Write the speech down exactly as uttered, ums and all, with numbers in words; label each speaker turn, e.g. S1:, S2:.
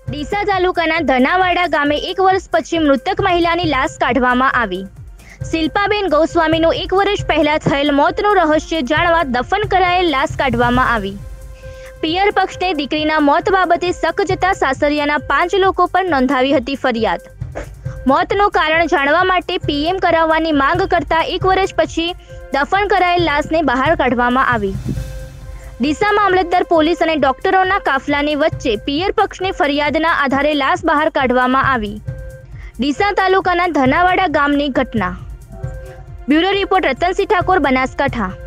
S1: ડીસા તાલુકાના ધનાવાડા ગામે એક વર્ષ પછી મૃતક મહિલાની લાશ કાઢવામાં આવી। શિલ્પાબેન ગોસ્વામીનું એક વર્ષ પહેલા થયેલ મોતનું રહસ્ય જાણવા દફન કરાયેલ લાશ કાઢવામાં આવી। પિયર પક્ષને દીકરીના મોત બાબતે શક જતા સાસરિયાના પાંચ લોકો પર નોંધાવી હતી ફરિયાદ। મોતનું કારણ જાણવા માટે પીએમ કરાવવાની માંગ કરતા એક વર્ષ પછી દફન કરાયેલ લાશને બહાર કાઢવામાં આવી। ડીસા મામલતદાર પોલીસ અને ડોક્ટરોના કાફલાની વચ્ચે પિયર પક્ષની ફરિયાદના આધારે લાશ બહાર કાઢવામાં આવી। ડીસા તાલુકાના ધનાવાડા ગામની ઘટના। Bureau report Ratansinh Thakor, Banaskantha.